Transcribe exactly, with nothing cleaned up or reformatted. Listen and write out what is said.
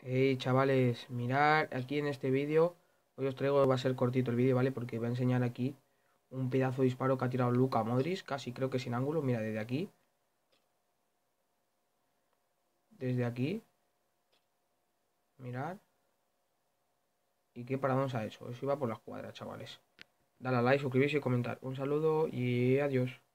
Hey chavales, mirad aquí en este vídeo. Hoy os traigo, va a ser cortito el vídeo, ¿vale? Porque voy a enseñar aquí un pedazo de disparo que ha tirado Luka Modric, casi creo que sin ángulo. Mira, desde aquí. Desde aquí. Mirad. ¿Y qué paradón ha hecho? Eso iba por la escuadra, chavales. Dale a like, suscribirse y comentar. Un saludo y adiós.